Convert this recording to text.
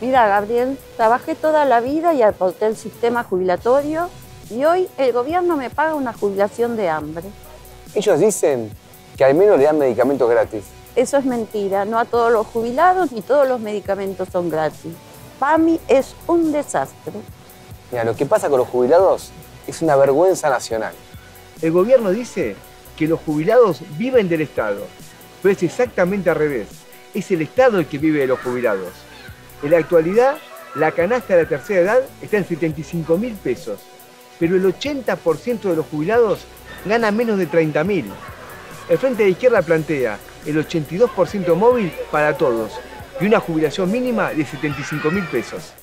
Mira, Gabriel, trabajé toda la vida y aporté el sistema jubilatorio y hoy el gobierno me paga una jubilación de hambre. Ellos dicen que al menos le dan medicamentos gratis. Eso es mentira, no a todos los jubilados ni todos los medicamentos son gratis. Para mí es un desastre. Mira, lo que pasa con los jubilados es una vergüenza nacional. El gobierno dice que los jubilados viven del Estado, pero es exactamente al revés. Es el Estado el que vive de los jubilados. En la actualidad, la canasta de la tercera edad está en 75.000 pesos, pero el 80% de los jubilados gana menos de 30.000. El Frente de Izquierda plantea el 82% móvil para todos y una jubilación mínima de 75.000 pesos.